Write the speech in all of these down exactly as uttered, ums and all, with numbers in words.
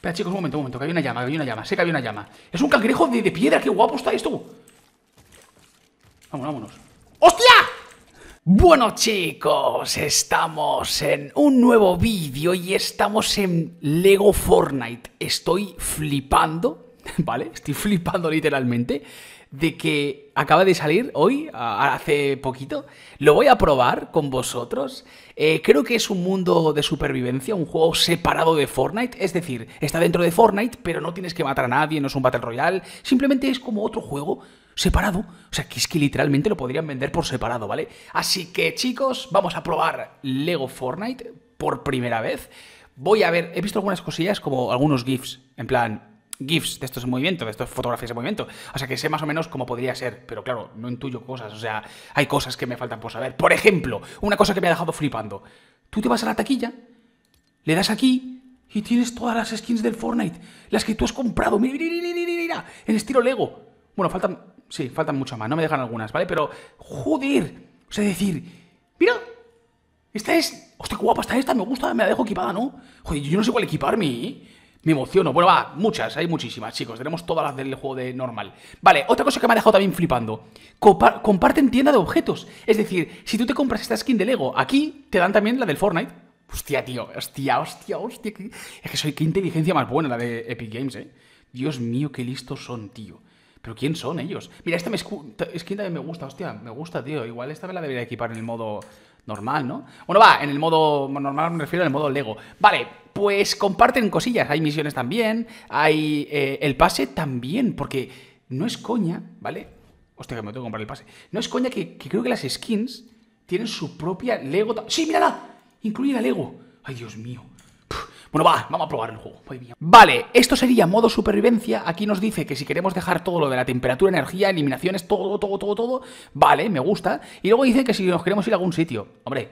Espera, chicos, un momento, un momento, que hay una llama, que hay una llama. Sé que hay una llama. Es un cangrejo de, de piedra, qué guapo está esto. Vámonos, vámonos. ¡Hostia! Bueno, chicos, estamos en un nuevo vídeo y estamos en Lego Fortnite. Estoy flipando, ¿vale? Estoy flipando literalmente de que acaba de salir hoy, hace poquito. Lo voy a probar con vosotros. Eh, creo que es un mundo de supervivencia, un juego separado de Fortnite. Es decir, está dentro de Fortnite, pero no tienes que matar a nadie, no es un Battle Royale. Simplemente es como otro juego separado. O sea, que es que literalmente lo podrían vender por separado, ¿vale? Así que, chicos, vamos a probar Lego Fortnite por primera vez. Voy a ver, he visto algunas cosillas como algunos GIFs, en plan GIFs de estos en movimiento, de estas fotografías en movimiento. O sea que sé más o menos cómo podría ser, pero claro, no intuyo cosas. O sea, hay cosas que me faltan por saber. Por ejemplo, una cosa que me ha dejado flipando. Tú te vas a la taquilla, le das aquí y tienes todas las skins del Fortnite, las que tú has comprado. Mira, mira, mira, mira, mira, en estilo Lego. Bueno, faltan, sí, faltan mucho más, no me dejan algunas, ¿vale? Pero, joder, o sea, decir, mira, esta es, hostia, qué guapa está esta, me gusta, me la dejo equipada, ¿no? Joder, yo no sé cuál equiparme, ¿eh? Me emociono. Bueno, va, muchas, hay muchísimas, chicos. Tenemos todas las del juego de normal. Vale, otra cosa que me ha dejado también flipando. Compa comparten tienda de objetos. Es decir, si tú te compras esta skin de Lego, aquí te dan también la del Fortnite. Hostia, tío, hostia, hostia, hostia. Qué... Es que soy, qué inteligencia más buena la de Epic Games, eh. Dios mío, qué listos son, tío. ¿Pero quién son ellos? Mira, esta me skin también me gusta, hostia, me gusta, tío. Igual esta me la debería equipar en el modo normal, ¿no? Bueno, va, en el modo normal me refiero al modo Lego. Vale, pues comparten cosillas. Hay misiones también, hay eh, el pase también, porque no es coña, ¿vale? Hostia, que me tengo que comprar el pase. No es coña que, que creo que las skins tienen su propia Lego. ¡Sí, mírala! Incluye la Lego. ¡Ay, Dios mío! Bueno, va, vamos a probar el juego. Vale, esto sería modo supervivencia. Aquí nos dice que si queremos dejar todo lo de la temperatura, energía, eliminaciones, todo, todo, todo, todo. Vale, me gusta. Y luego dice que si nos queremos ir a algún sitio. Hombre,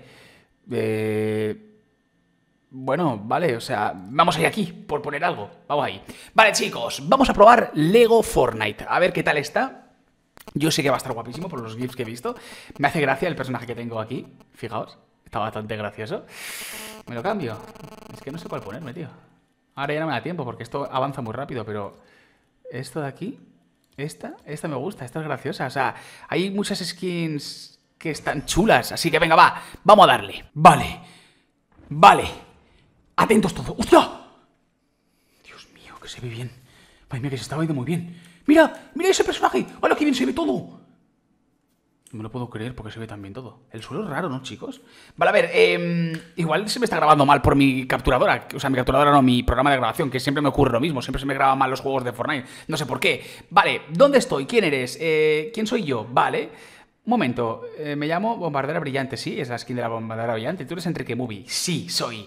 eh... bueno, vale, o sea, vamos a ir aquí, por poner algo. Vamos ahí. Vale, chicos, vamos a probar Lego Fortnite. A ver qué tal está. Yo sé que va a estar guapísimo por los GIFs que he visto. Me hace gracia el personaje que tengo aquí. Fijaos, está bastante gracioso. Me lo cambio. Es que no sé cuál ponerme, tío. Ahora ya no me da tiempo porque esto avanza muy rápido, pero esto de aquí, esta, esta me gusta, esta es graciosa. O sea, hay muchas skins que están chulas, así que venga, va, vamos a darle. Vale, vale. Atentos todos. ¡Hostia! Dios mío, que se ve bien. Madre mía, que se está viendo muy bien. Mira, mira ese personaje. ¡Hola, qué bien se ve todo! No me lo puedo creer porque se ve tan bien todo. El suelo es raro, ¿no, chicos? Vale, a ver, eh, igual se me está grabando mal por mi capturadora. O sea, mi capturadora no, mi programa de grabación, que siempre me ocurre lo mismo. Siempre se me graban mal los juegos de Fortnite. No sé por qué. Vale, ¿dónde estoy? ¿Quién eres? Eh, ¿Quién soy yo? Vale. Un momento, eh, me llamo Bombardera Brillante. Sí, es la skin de la Bombardera Brillante. ¿Tú eres Enrique Movie? Sí, soy.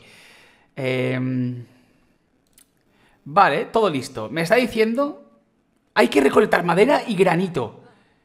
Eh, vale, todo listo. Me está diciendo... Hay que recolectar madera y granito.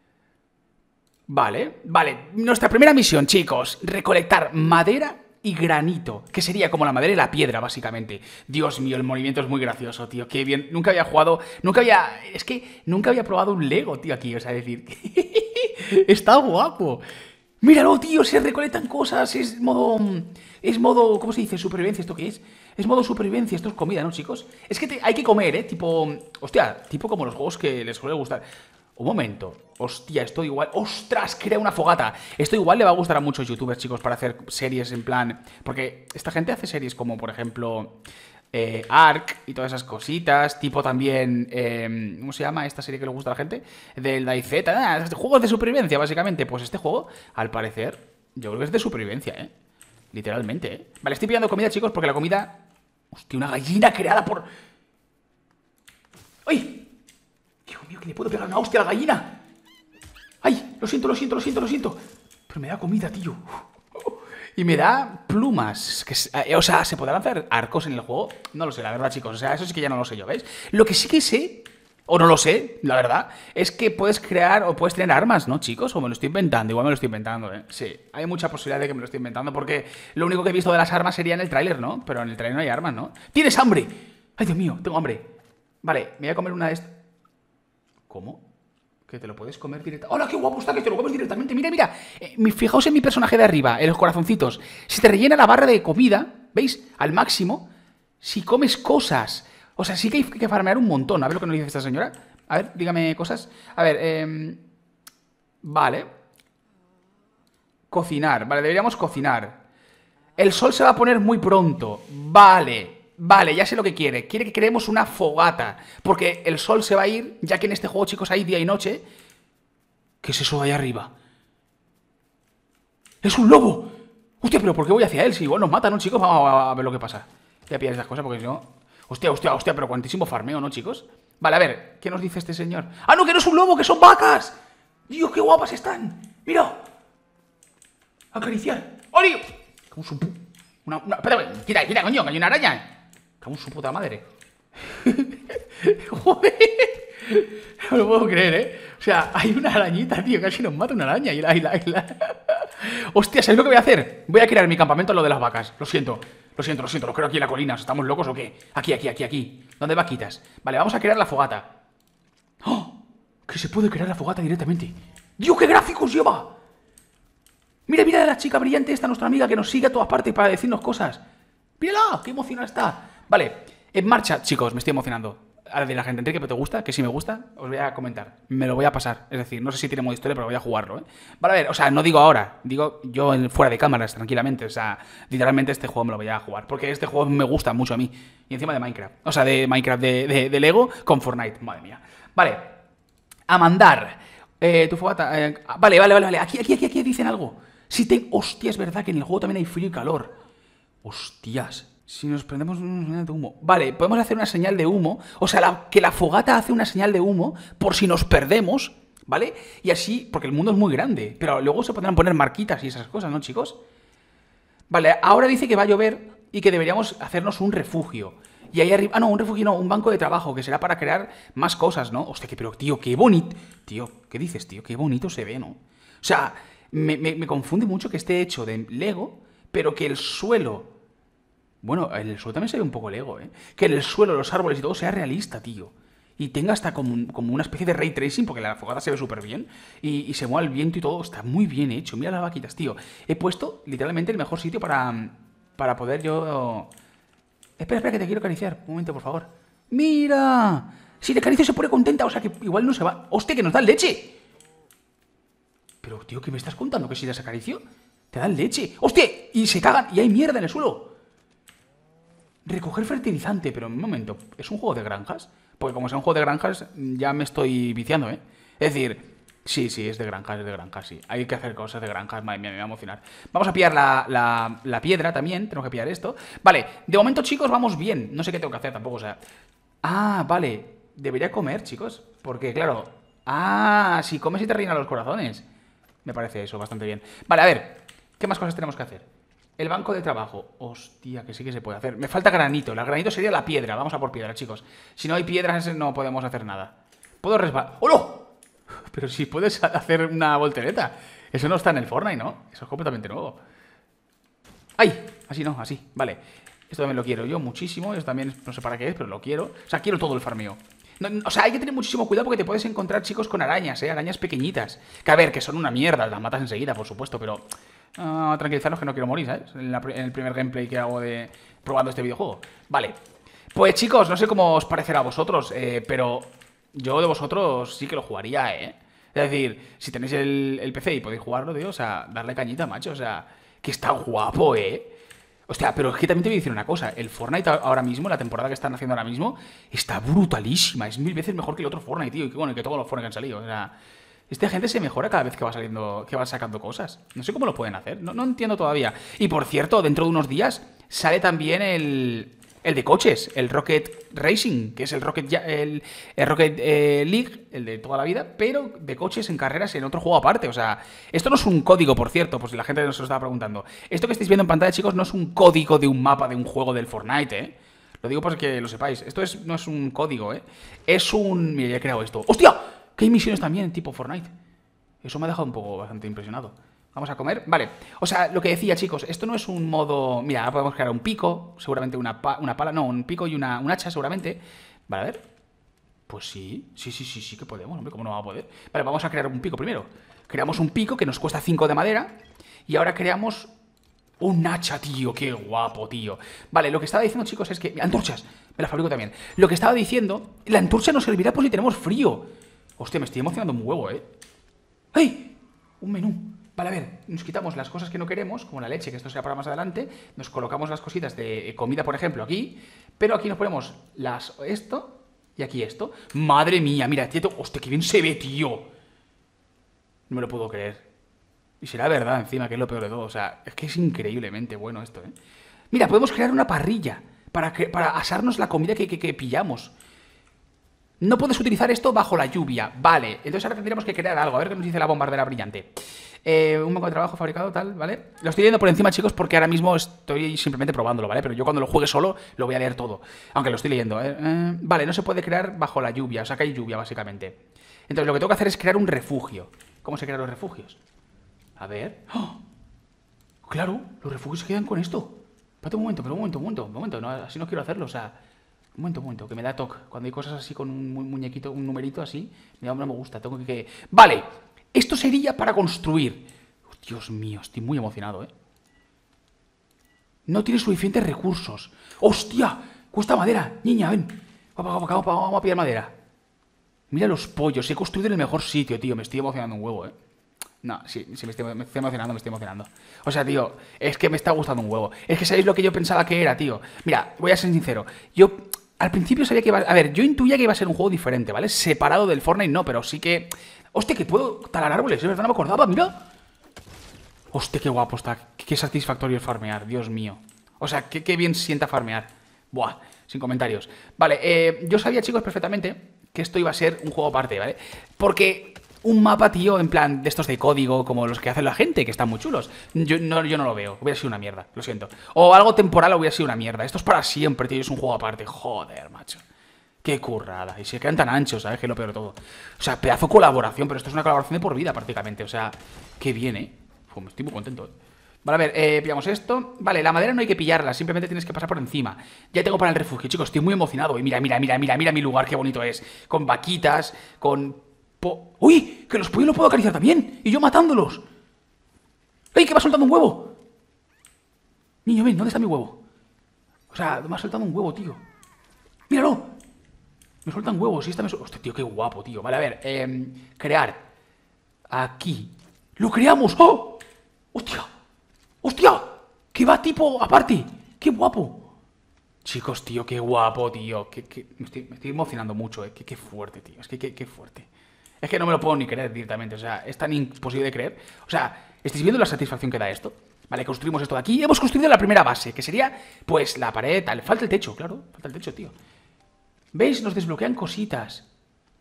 Vale, vale. Nuestra primera misión, chicos. Recolectar madera y granito. Que sería como la madera y la piedra, básicamente. Dios mío, el movimiento es muy gracioso, tío. Qué bien. Nunca había jugado... Nunca había... Es que nunca había probado un Lego, tío, aquí. O sea, decir... Está guapo. Míralo, tío. Se recolectan cosas. Es modo... Es modo... ¿Cómo se dice? Supervivencia. ¿Esto qué es? Es modo supervivencia. Esto es comida, ¿no, chicos? Es que te... hay que comer, ¿eh? Tipo... Hostia, tipo como los juegos que les suele gustar. Un momento. Hostia, esto igual... ¡Ostras! Crea una fogata. Esto igual le va a gustar a muchos youtubers, chicos, para hacer series en plan... Porque esta gente hace series como, por ejemplo... Eh, Ark y todas esas cositas. Tipo también... Eh, ¿Cómo se llama esta serie que le gusta a la gente? Del DayZ. Ah, juegos de supervivencia, básicamente. Pues este juego, al parecer, yo creo que es de supervivencia, ¿eh? Literalmente, ¿eh? Vale, estoy pillando comida, chicos, porque la comida... Hostia, una gallina creada por... ¡Ay! Dios mío, que le puedo pegar una hostia a la gallina. ¡Ay! Lo siento, lo siento, lo siento, lo siento. Pero me da comida, tío. Y me da plumas. Que, eh, o sea, ¿se podrán hacer arcos en el juego? No lo sé, la verdad, chicos. O sea, eso sí que ya no lo sé yo, ¿veis? Lo que sí que sé, o no lo sé, la verdad, es que puedes crear o puedes tener armas, ¿no, chicos? O me lo estoy inventando. Igual me lo estoy inventando, ¿eh? Sí, hay mucha posibilidad de que me lo estoy inventando porque lo único que he visto de las armas sería en el tráiler, ¿no? Pero en el tráiler no hay armas, ¿no? ¡Tienes hambre! ¡Ay, Dios mío! Tengo hambre. Vale, me voy a comer una de estas. ¿Cómo? Que te lo puedes comer directamente. ¡Hola, qué guapo está! Que te lo comes directamente. Mira, mira. Eh, fijaos en mi personaje de arriba, en los corazoncitos. Si te rellena la barra de comida, ¿veis? Al máximo. Si comes cosas O sea, sí que hay que farmear un montón. A ver lo que nos dice esta señora. A ver, dígame cosas. A ver, eh... vale. Cocinar. Vale, deberíamos cocinar. El sol se va a poner muy pronto. Vale. Vale, ya sé lo que quiere. Quiere que creemos una fogata. Porque el sol se va a ir, ya que en este juego, chicos, hay día y noche. ¿Qué es eso de ahí arriba? ¡Es un lobo! Hostia, pero ¿por qué voy hacia él? Si igual nos mata, ¿no, chicos? Vamos a ver lo que pasa. Voy a pillar esas cosas porque si no... Hostia, hostia, hostia, pero cuantísimo farmeo, ¿no, chicos? Vale, a ver, ¿qué nos dice este señor? ¡Ah, no, que no es un lobo, que son vacas! ¡Dios, qué guapas están! ¡Mira! Acariciar. ¡Oli! Como su... Una, una... Espera, quita, quita, coño, que hay una araña. Como su puta madre. Joder. No lo puedo creer, ¿eh? O sea, hay una arañita, tío, casi nos mata una araña. Y la, y la, y la... Hostia, ¿sabéis lo que voy a hacer? Voy a crear mi campamento en lo de las vacas. Lo siento, lo siento, lo siento, lo creo aquí en la colina. ¿Estamos locos o qué? Aquí, aquí, aquí, aquí. ¿Dónde vaquitas? Vale, vamos a crear la fogata. ¡Oh! Que se puede crear la fogata directamente. ¡Dios, qué gráficos lleva! Mira, mira a la chica brillante esta, nuestra amiga, que nos sigue a todas partes para decirnos cosas. ¡Mírala! ¡Qué emocionada está! Vale, en marcha, chicos, me estoy emocionando. A de la gente, Enrique, ¿pero te gusta? Que si me gusta, os voy a comentar. Me lo voy a pasar. Es decir, no sé si tiene modo historia, pero voy a jugarlo, ¿eh? Vale, a ver, o sea, no digo ahora. Digo yo en, fuera de cámaras, tranquilamente. O sea, literalmente este juego me lo voy a jugar. Porque este juego me gusta mucho a mí. Y encima de Minecraft. O sea, de Minecraft, de, de, de Lego con Fortnite. Madre mía. Vale. A mandar. Eh, tu fogata. Eh, vale, vale, vale, vale. Aquí, aquí, aquí, aquí dicen algo. Si te... Hostia, es verdad que en el juego también hay frío y calor. Hostias. Si nos prendemos una señal de humo. Vale, podemos hacer una señal de humo. O sea, la, que la fogata hace una señal de humo por si nos perdemos, ¿vale? Y así, porque el mundo es muy grande. Pero luego se podrán poner marquitas y esas cosas, ¿no, chicos? Vale, ahora dice que va a llover y que deberíamos hacernos un refugio. Y ahí arriba... Ah, no, un refugio no, un banco de trabajo, que será para crear más cosas, ¿no? Hostia, que, pero, tío, qué bonito... Tío, ¿qué dices, tío? Qué bonito se ve, ¿no? O sea, me, me, me confunde mucho que esté hecho de Lego, pero que el suelo... Bueno, en el suelo también se ve un poco Lego, ¿eh? Que en el suelo, los árboles y todo sea realista, tío. Y tenga hasta como, como una especie de ray tracing, porque la fogata se ve súper bien. Y, y se mueve el viento y todo, está muy bien hecho. Mira las vaquitas, tío. He puesto literalmente el mejor sitio para, para poder yo... Espera, espera, que te quiero acariciar. Un momento, por favor. ¡Mira! Si te acaricio se pone contenta, o sea que igual no se va... ¡Hostia, que nos dan leche! Pero, tío, ¿qué me estás contando? ¿Que si las acaricio? Te dan leche. ¡Hostia! Y se cagan y hay mierda en el suelo. Recoger fertilizante, pero un momento, ¿es un juego de granjas? Porque como sea un juego de granjas, ya me estoy viciando, ¿eh? Es decir, sí, sí, es de granjas, es de granjas, sí. Hay que hacer cosas de granjas, madre mía, me va a emocionar. Vamos a pillar la, la, la piedra también, tenemos que pillar esto. Vale, de momento, chicos, vamos bien. No sé qué tengo que hacer tampoco, o sea... Ah, vale, debería comer, chicos. Porque, claro... Ah, si comes y te rellenan los corazones. Me parece eso bastante bien. Vale, a ver, ¿qué más cosas tenemos que hacer? El banco de trabajo. Hostia, que sí que se puede hacer. Me falta granito. El granito sería la piedra. Vamos a por piedra, chicos. Si no hay piedras, no podemos hacer nada. ¿Puedo resbalar? ¡Oh, no! Pero si puedes hacer una voltereta. Eso no está en el Fortnite, ¿no? Eso es completamente nuevo. ¡Ay! Así no, así. Vale. Esto también lo quiero yo muchísimo. Esto también no sé para qué es, pero lo quiero. O sea, quiero todo el farmeo. No, o sea, hay que tener muchísimo cuidado porque te puedes encontrar, chicos, con arañas, ¿eh? Arañas pequeñitas. Que a ver, que son una mierda. Las matas enseguida, por supuesto, pero... Uh, tranquilizaros que no quiero morir, ¿sabes? En, la, en el primer gameplay que hago de probando este videojuego. Vale. Pues chicos, no sé cómo os parecerá a vosotros, eh, pero yo de vosotros sí que lo jugaría, ¿eh? Es decir, si tenéis el, el P C y podéis jugarlo, tío, o sea, darle cañita, macho, o sea, que está guapo, ¿eh? Hostia, pero es que también te voy a decir una cosa. El Fortnite ahora mismo, la temporada que están haciendo ahora mismo, está brutalísima. Es mil veces mejor que el otro Fortnite, tío. Y que, bueno, que todos los Fortnite que han salido, o sea... Esta gente se mejora cada vez que va saliendo, que va sacando cosas. No sé cómo lo pueden hacer, no, no entiendo todavía. Y por cierto, dentro de unos días sale también el, el de coches, el Rocket Racing, que es el Rocket, el, el Rocket eh, League, el de toda la vida, pero de coches en carreras en otro juego aparte. O sea, esto no es un código, por cierto, por si la gente nos lo estaba preguntando. Esto que estáis viendo en pantalla, chicos, no es un código de un mapa de un juego del Fortnite, ¿eh? Lo digo para que lo sepáis. Esto es, no es un código, ¿eh? Es un... Mira, ya he creado esto. ¡Hostia! Que hay misiones también tipo Fortnite. Eso me ha dejado un poco bastante impresionado. Vamos a comer. Vale. O sea, lo que decía, chicos, esto no es un modo... Mira, ahora podemos crear un pico, seguramente una, pa... una pala, no, un pico y una, un hacha, seguramente. Vale, a ver. Pues sí, sí, sí, sí, sí que podemos, hombre, ¿cómo no vamos a poder? Vale, vamos a crear un pico primero. Creamos un pico que nos cuesta cinco de madera. Y ahora creamos... Un hacha, tío, qué guapo, tío. Vale, lo que estaba diciendo, chicos, es que... Antorchas, me las fabrico también. Lo que estaba diciendo, la antorcha nos servirá por si tenemos frío. Hostia, me estoy emocionando un huevo, ¿eh? ¡Ay! Un menú. Vale, a ver, nos quitamos las cosas que no queremos, como la leche, que esto será para más adelante. Nos colocamos las cositas de comida, por ejemplo, aquí. Pero aquí nos ponemos las esto y aquí esto. Madre mía, mira, tío, hostia, qué bien se ve, tío. No me lo puedo creer. Y será verdad encima, que es lo peor de todo. O sea, es que es increíblemente bueno esto, ¿eh? Mira, podemos crear una parrilla para, que, para asarnos la comida que, que, que pillamos. No puedes utilizar esto bajo la lluvia. Vale, entonces ahora tendríamos que crear algo. A ver qué nos dice la bombardera brillante. Eh, un banco de trabajo fabricado, tal, ¿vale? Lo estoy leyendo por encima, chicos, porque ahora mismo estoy simplemente probándolo, ¿vale? Pero yo cuando lo juegue solo lo voy a leer todo. Aunque lo estoy leyendo, ¿eh? Eh, vale, no se puede crear bajo la lluvia. O sea, que hay lluvia, básicamente. Entonces lo que tengo que hacer es crear un refugio. ¿Cómo se crean los refugios? A ver... ¡Oh! Claro, los refugios se quedan con esto. Espérate un momento, pero un momento, un momento, un momento. No, así no quiero hacerlo, o sea... Un momento, un momento, que me da toque. Cuando hay cosas así con un muñequito, un numerito así, no me gusta, tengo que... Vale, esto sería para construir. Dios mío, estoy muy emocionado, ¿eh? No tiene suficientes recursos. ¡Hostia! Cuesta madera, niña, ven. Vamos, vamos, vamos, vamos a pillar madera. Mira los pollos, he construido en el mejor sitio, tío. Me estoy emocionando un huevo, ¿eh? No, sí, sí, me estoy, me estoy emocionando, me estoy emocionando. O sea, tío, es que me está gustando un huevo. Es que sabéis lo que yo pensaba que era, tío. Mira, voy a ser sincero. Yo, al principio sabía que iba... A ver, yo intuía que iba a ser un juego diferente, ¿vale? Separado del Fortnite, no, pero sí que... Hostia, que puedo talar árboles, es verdad, no me acordaba, mira. Hostia, qué guapo está. Qué satisfactorio es farmear, Dios mío. O sea, qué, qué bien sienta farmear. Buah, sin comentarios. Vale, eh, yo sabía, chicos, perfectamente que esto iba a ser un juego aparte, ¿vale? Porque... Un mapa, tío, en plan de estos de código, como los que hace la gente, que están muy chulos. Yo no, yo no lo veo, hubiera sido una mierda, lo siento. O algo temporal hubiera sido una mierda. Esto es para siempre, tío, es un juego aparte. Joder, macho. Qué currada. Y se quedan tan anchos, ¿sabes? Que es lo peor de todo. O sea, pedazo de colaboración, pero esto es una colaboración de por vida prácticamente. O sea, qué bien, ¿eh? Uf, me estoy muy contento, ¿eh? Vale, a ver, eh, pillamos esto. Vale, la madera no hay que pillarla, simplemente tienes que pasar por encima. Ya tengo para el refugio, chicos, estoy muy emocionado. Y mira, mira, mira, mira, mira mi lugar, qué bonito es. Con vaquitas, con... Po ¡Uy! ¡Que los pollos los puedo acariciar también! ¡Y yo matándolos! ¡Ey! ¡Que me ha soltado un huevo! Niño, ven, ¿dónde está mi huevo? O sea, me ha soltado un huevo, tío. ¡Míralo! Me sueltan huevos y esta me... Hostia, tío, qué guapo, tío. Vale, a ver, eh, crear. Aquí. ¡Lo creamos! ¡Oh! ¡Hostia! ¡Hostia! ¡Que va tipo aparte! ¡Qué guapo! Chicos, tío, qué guapo, tío. Qué, qué... Me, estoy, me estoy emocionando mucho, eh. Qué, qué fuerte, tío. Es que qué, qué fuerte. Es que no me lo puedo ni creer directamente, o sea, es tan imposible de creer. O sea, ¿estáis viendo la satisfacción que da esto? Vale, construimos esto de aquí. Hemos construido la primera base, que sería, pues, la pared, tal. Falta el techo, claro, falta el techo, tío. ¿Veis? Nos desbloquean cositas.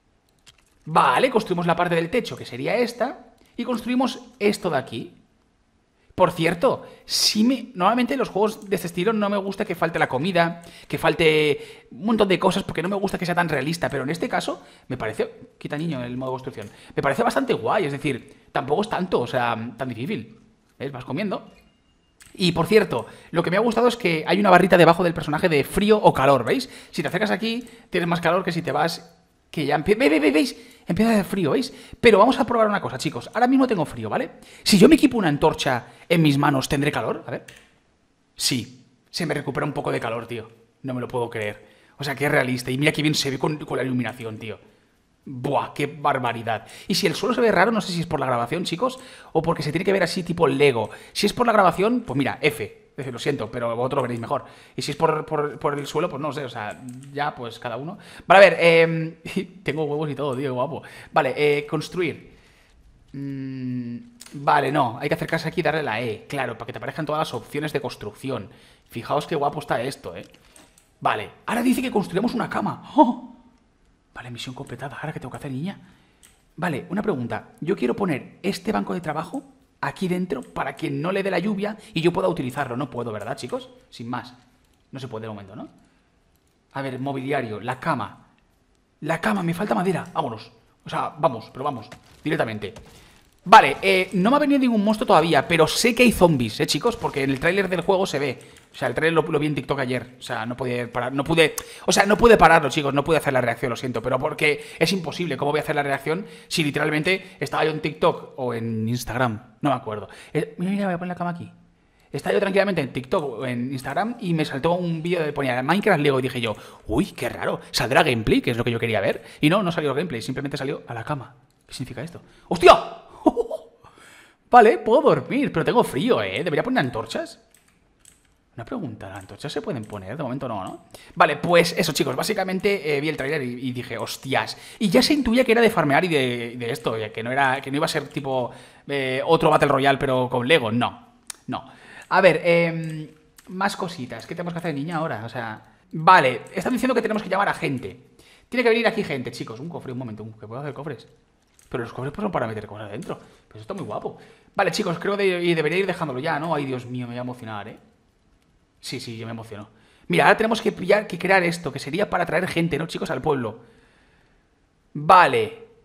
Vale, construimos la parte del techo, que sería esta. Y construimos esto de aquí. Por cierto, sí me... Normalmente en los juegos de este estilo no me gusta que falte la comida, que falte un montón de cosas, porque no me gusta que sea tan realista, pero en este caso me parece... Quita niño el modo construcción. Me parece bastante guay, es decir, tampoco es tanto, o sea, tan difícil. ¿Ves? Vas comiendo. Y por cierto, lo que me ha gustado es que hay una barrita debajo del personaje de frío o calor, ¿veis? Si te acercas aquí, tienes más calor que si te vas... Que ya empieza... ¿Veis? ¿Veis? ¿Veis? Empieza a hacer frío, ¿veis? Pero vamos a probar una cosa, chicos. Ahora mismo tengo frío, ¿vale? Si yo me equipo una antorcha en mis manos, ¿tendré calor? A ver. Sí. Se me recupera un poco de calor, tío. No me lo puedo creer. O sea, qué realista. Y mira qué bien se ve con, con la iluminación, tío. Buah, qué barbaridad. Y si el suelo se ve raro, no sé si es por la grabación, chicos, o porque se tiene que ver así tipo Lego. Si es por la grabación, pues mira, F. Lo siento, pero vosotros lo veréis mejor. Y si es por, por, por el suelo, pues no sé, o sea, ya pues cada uno. Vale, a ver, eh, tengo huevos y todo, tío, qué guapo. Vale, eh, construir. Mm, vale, no, hay que acercarse aquí y darle la E, claro, para que te aparezcan todas las opciones de construcción. Fijaos qué guapo está esto, eh. Vale, ahora dice que construyamos una cama. ¡Oh! Vale, misión completada. ¿Ahora qué tengo que hacer, niña? Vale, una pregunta. Yo quiero poner este banco de trabajo aquí dentro para que no le dé la lluvia y yo pueda utilizarlo. No puedo, ¿verdad, chicos? Sin más. No se puede de momento, ¿no? A ver, mobiliario, la cama. La cama, me falta madera. Vámonos. O sea, vamos, pero vamos. Directamente. Vale, eh, no me ha venido ningún monstruo todavía, pero sé que hay zombies, ¿eh, chicos? Porque en el tráiler del juego se ve. O sea, el tráiler lo, lo vi en TikTok ayer. O sea, no pude parar, no pude... O sea, no pude pararlo, chicos, no pude hacer la reacción, lo siento. Pero porque es imposible, ¿cómo voy a hacer la reacción si literalmente estaba yo en TikTok o en Instagram? No me acuerdo. Eh, mira, mira, voy a poner la cama aquí. Estaba yo tranquilamente en TikTok o en Instagram y me saltó un vídeo de ponía Minecraft Lego y dije yo, uy, qué raro, ¿saldrá gameplay? Que es lo que yo quería ver. Y no, no salió gameplay, simplemente salió a la cama. ¿Qué significa esto? ¡Hostia! Vale, puedo dormir, pero tengo frío, ¿eh? ¿Debería poner antorchas? Una pregunta, ¿las antorchas se pueden poner? De momento no, ¿no? Vale, pues eso, chicos, básicamente eh, vi el trailer y, y dije, hostias. Y ya se intuía que era de farmear y de, de esto, que no, era, que no iba a ser tipo eh, otro Battle Royale, pero con Lego. No, no. A ver, eh, más cositas. ¿Qué tenemos que hacer, niña, ahora? O sea, vale, están diciendo que tenemos que llamar a gente. Tiene que venir aquí gente, chicos. Un cofre, un momento, que puedo hacer cofres. Pero los cofres pues son para meter cosas adentro. Pues esto está muy guapo. Vale, chicos, creo que de, debería ir dejándolo ya, ¿no? Ay, Dios mío, me voy a emocionar, ¿eh? Sí, sí, yo me emociono. Mira, ahora tenemos que, pillar, que crear esto, que sería para traer gente, ¿no, chicos? Al pueblo. Vale.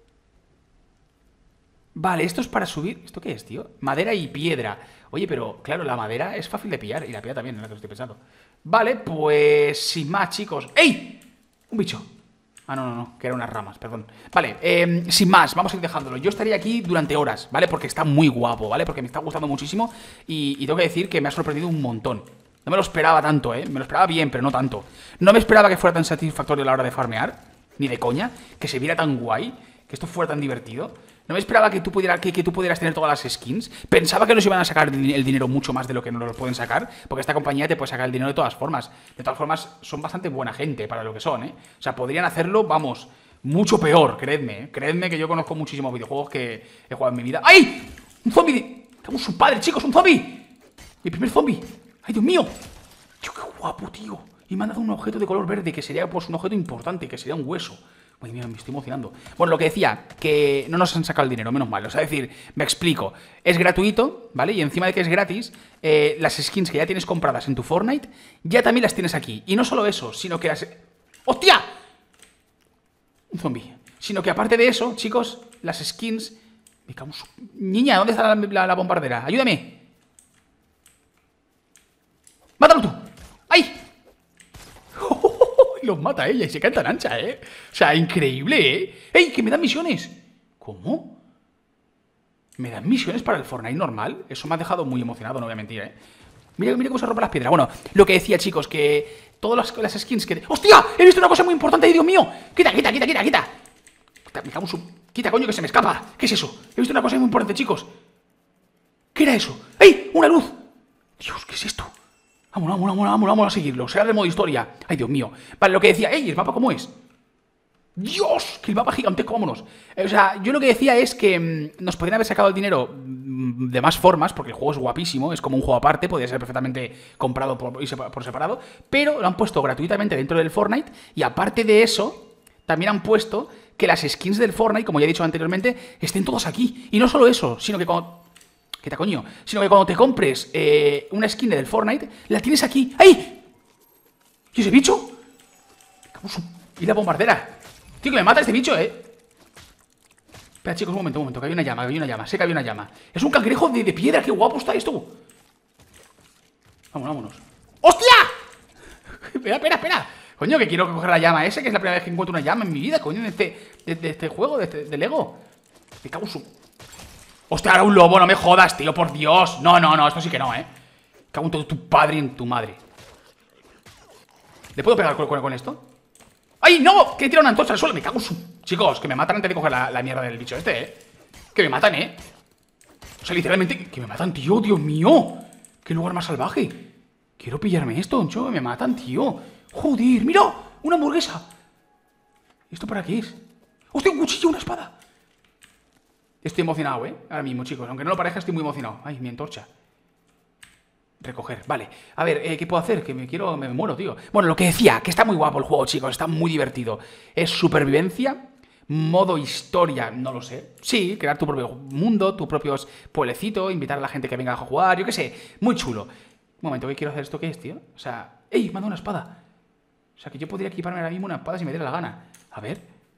Vale, esto es para subir... ¿Esto qué es, tío? Madera y piedra. Oye, pero, claro, la madera es fácil de pillar. Y la piedra también, es lo que estoy pensando. Vale, pues... sin más, chicos. ¡Ey! Un bicho. Ah, no, no, no, que eran unas ramas, perdón. Vale, eh, sin más, vamos a ir dejándolo. Yo estaría aquí durante horas, ¿vale? Porque está muy guapo, ¿vale? Porque me está gustando muchísimo y, y tengo que decir que me ha sorprendido un montón. No me lo esperaba tanto, ¿eh? Me lo esperaba bien, pero no tanto. No me esperaba que fuera tan satisfactorio a la hora de farmear, ni de coña, que se viera tan guay, que esto fuera tan divertido. No me esperaba que tú, pudieras, que, que tú pudieras tener todas las skins. Pensaba que nos iban a sacar el dinero mucho más de lo que nos lo pueden sacar, porque esta compañía te puede sacar el dinero de todas formas. De todas formas, son bastante buena gente para lo que son, ¿eh? O sea, podrían hacerlo, vamos, mucho peor, creedme, ¿eh? Creedme que yo conozco muchísimos videojuegos que he jugado en mi vida. ¡Ay! ¡Un zombie! De... ¡Estamos su padre, chicos! ¡Un zombie! ¡Mi primer zombie! ¡Ay, Dios mío! ¡Tío, qué guapo, tío! Y me han dado un objeto de color verde, que sería, pues, un objeto importante, que sería un hueso. Ay, mira, me estoy emocionando. Bueno, lo que decía, que no nos han sacado el dinero, menos mal. O sea, es decir, me explico. Es gratuito, ¿vale? Y encima de que es gratis, eh, las skins que ya tienes compradas en tu Fortnite, ya también las tienes aquí. Y no solo eso, sino que las... ¡Hostia! Un zombie. Sino que aparte de eso, chicos, las skins... Me cago en su... Niña, ¿dónde está la, la, la bombardera? ¡Ayúdame! ¡Mátalo tú! ¡Ay! Los mata ella y se cae tan ancha, ¿eh? O sea, increíble, ¿eh? ¡Ey, que me dan misiones! ¿Cómo? ¿Me dan misiones para el Fortnite normal? Eso me ha dejado muy emocionado, no voy a mentir, ¿eh? Mira, mira cómo se rompen las piedras. Bueno, lo que decía, chicos, que todas las, las skins que... ¡Hostia! He visto una cosa muy importante, ¡ay, Dios mío! ¡Quita, quita, quita, quita, quita! Quita, me cago en su... ¡Quita, coño, que se me escapa! ¿Qué es eso? He visto una cosa muy importante, chicos. ¿Qué era eso? ¡Ey! ¡Una luz! Dios, ¿qué es esto? Vámonos, vámonos, vámonos, vamos a seguirlo. Será de modo historia. Ay, Dios mío. Vale, lo que decía. ¡Ey! ¿El mapa cómo es? ¡Dios! Que el mapa gigantesco, vámonos. O sea, yo lo que decía es que mmm, nos podrían haber sacado el dinero mmm, de más formas, porque el juego es guapísimo, es como un juego aparte, podría ser perfectamente comprado por, por separado, pero lo han puesto gratuitamente dentro del Fortnite, y aparte de eso, también han puesto que las skins del Fortnite, como ya he dicho anteriormente, estén todas aquí. Y no solo eso, sino que cuando... ¿Qué te coño? Sino que cuando te compres eh, una skin del Fortnite, la tienes aquí. ¡Ay! ¿Y ese bicho? Y la bombardera. Tío, que me mata este bicho, ¿eh? Espera, chicos, un momento, un momento, que hay una llama, que hay una llama. Sé que hay una llama. Es un cangrejo de, de piedra, qué guapo está esto. Vámonos, vámonos. ¡Hostia! Espera, espera, espera. Coño, que quiero coger la llama esa, que es la primera vez que encuentro una llama en mi vida, coño, de este, de, de este juego, de, este, de Lego. Me cago en su... ¡Hostia, ahora un lobo! No me jodas, tío, por Dios. No, no, no, esto sí que no, ¿eh? Cago en todo tu padre y en tu madre. ¿Le puedo pegar con, con, con esto? ¡Ay, no! Que he tirado una antorcha al suelo. Me cago en su... Chicos, que me matan antes de coger la, la mierda del bicho este, ¿eh? Que me matan, ¿eh? O sea, literalmente, que, que me matan, tío, Dios mío. Qué lugar más salvaje. Quiero pillarme esto, Oncho, me matan, tío. Joder, mira, una hamburguesa. ¿Esto para qué es? ¡Hostia, un cuchillo, una espada! Estoy emocionado, ¿eh? Ahora mismo, chicos. Aunque no lo parezca, estoy muy emocionado. Ay, mi antorcha. Recoger, vale. A ver, eh, ¿qué puedo hacer? Que me quiero... Me muero, tío. Bueno, lo que decía, que está muy guapo el juego, chicos. Está muy divertido. Es supervivencia, modo historia, no lo sé. Sí, crear tu propio mundo, tu propio pueblecito, invitar a la gente que venga a jugar, yo qué sé. Muy chulo. Un momento, ¿qué quiero hacer? ¿Esto qué es, tío? O sea... ¡Ey! Me ha dado una espada. O sea, que yo podría equiparme ahora mismo una espada si me diera la gana. A ver.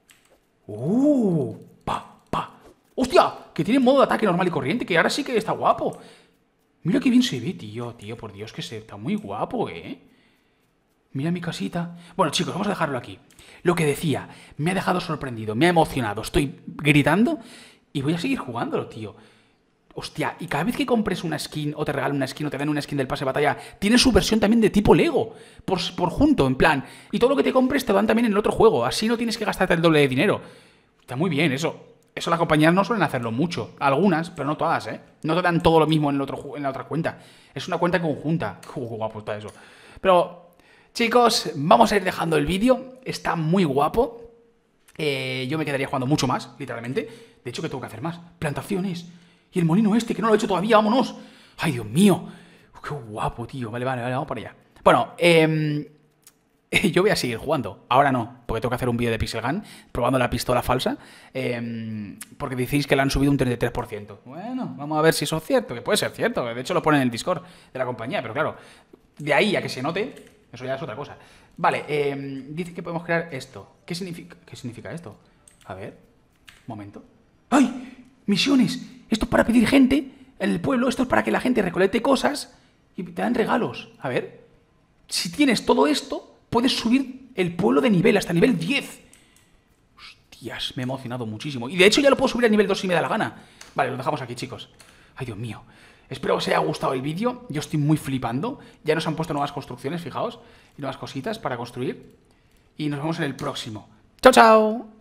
¡Uh! ¡Pa! ¡Hostia! Que tiene modo de ataque normal y corriente, que ahora sí que está guapo. Mira qué bien se ve, tío, tío, por Dios, que se está muy guapo, ¿eh? Mira mi casita. Bueno, chicos, vamos a dejarlo aquí. Lo que decía, me ha dejado sorprendido, me ha emocionado, estoy gritando y voy a seguir jugándolo, tío. Hostia, y cada vez que compres una skin o te regalen una skin o te den una skin del pase de batalla, tiene su versión también de tipo Lego, por, por junto, en plan. Y todo lo que te compres te lo dan también en el otro juego, así no tienes que gastarte el doble de dinero. Está muy bien eso. Eso las compañías no suelen hacerlo mucho. Algunas, pero no todas, ¿eh? No te dan todo lo mismo en, el otro, en la otra cuenta. Es una cuenta conjunta. Uh, guapo está eso. Pero, chicos, vamos a ir dejando el vídeo. Está muy guapo. Eh, yo me quedaría jugando mucho más, literalmente. De hecho, ¿qué tengo que hacer más? Plantaciones. Y el molino este, que no lo he hecho todavía, vámonos. Ay, Dios mío. Qué guapo, tío. Vale, vale, vale, vamos para allá. Bueno, eh, yo voy a seguir jugando. Ahora no, porque tengo que hacer un vídeo de Pixel Gun probando la pistola falsa. Eh, porque decís que le han subido un treinta y tres por ciento. Bueno, vamos a ver si eso es cierto, que puede ser cierto. De hecho, lo ponen en el Discord de la compañía, pero claro, de ahí a que se note, eso ya es otra cosa. Vale, eh, dice que podemos crear esto. ¿Qué significa, ¿Qué significa esto? A ver, un momento. ¡Ay! Misiones. Esto es para pedir gente en el pueblo. Esto es para que la gente recolecte cosas y te dan regalos. A ver. Si tienes todo esto, puedes subir el pueblo de nivel hasta nivel diez. Hostias, me he emocionado muchísimo. Y de hecho ya lo puedo subir a nivel dos si me da la gana. Vale, lo dejamos aquí, chicos. Ay, Dios mío. Espero que os haya gustado el vídeo. Yo estoy muy flipando. Ya nos han puesto nuevas construcciones, fijaos. Y nuevas cositas para construir. Y nos vemos en el próximo. ¡Chao, chao!